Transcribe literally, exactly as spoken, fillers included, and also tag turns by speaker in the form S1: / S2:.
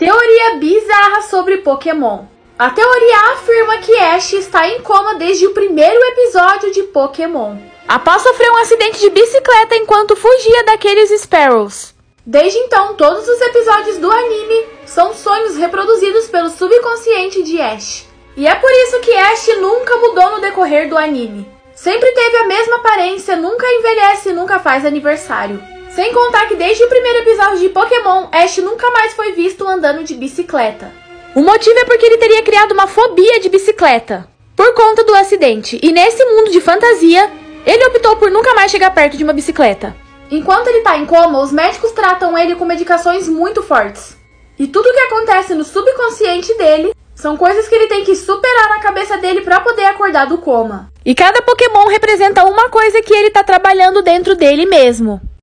S1: Teoria bizarra sobre Pokémon. A teoria afirma que Ash está em coma desde o primeiro episódio de Pokémon, após sofrer um acidente de bicicleta enquanto fugia daqueles Sparrows. Desde então, todos os episódios do anime são sonhos reproduzidos pelo subconsciente de Ash. E é por isso que Ash nunca mudou no decorrer do anime. Sempre teve a mesma aparência, nunca envelhece e nunca faz aniversário. Sem contar que desde o primeiro episódio de Pokémon, Ash nunca mais foi visto andando de bicicleta. O motivo é porque ele teria criado uma fobia de bicicleta, por conta do acidente. E nesse mundo de fantasia, ele optou por nunca mais chegar perto de uma bicicleta. Enquanto ele tá em coma, os médicos tratam ele com medicações muito fortes. E tudo que acontece no subconsciente dele são coisas que ele tem que superar na cabeça dele para poder acordar do coma. E cada Pokémon representa uma coisa que ele tá trabalhando dentro dele mesmo.